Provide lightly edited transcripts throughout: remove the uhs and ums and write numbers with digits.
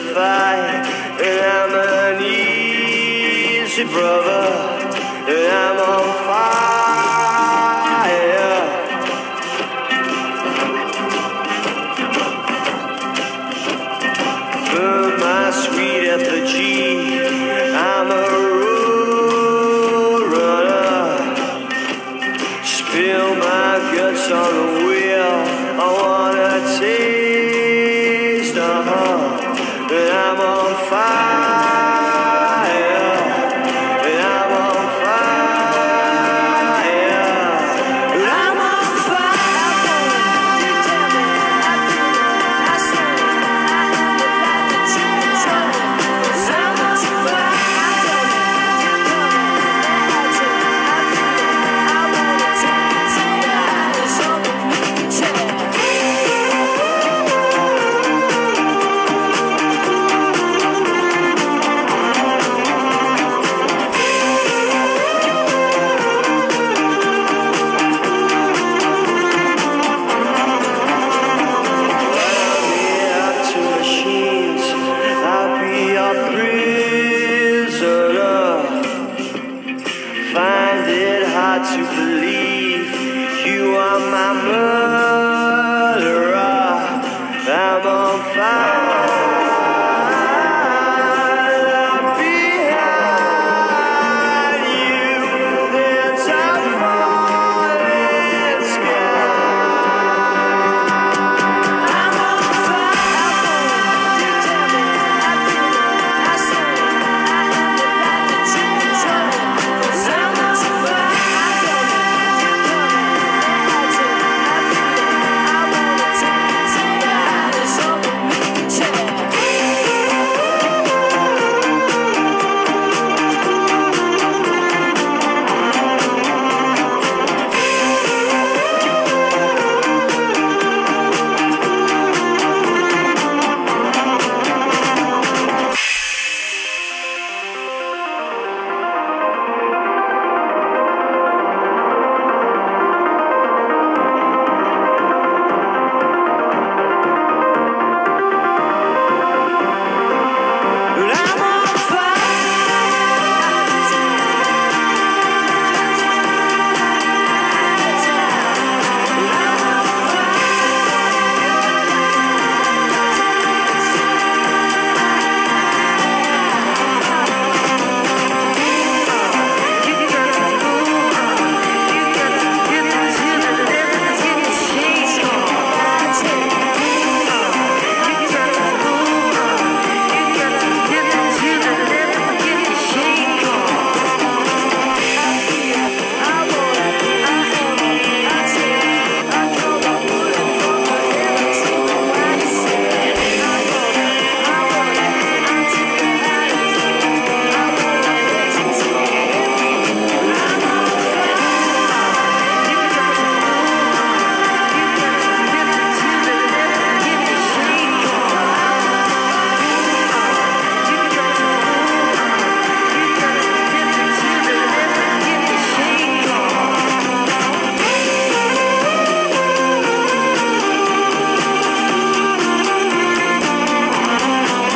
fight, and I'm an easy brother, and I'm on fire. Burn my sweet effigy, I'm a road runner. Spill my guts on the wheel, I wanna taste, and I'm on fire, and I'm on fire, and I'm on to believe you are my murderer. I'm on fire. Behind you, there's a falling sky. I'm on fire. You tell me, I feel it, I say it, I have it like the truth. I'm on fire.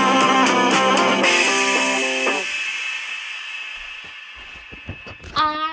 I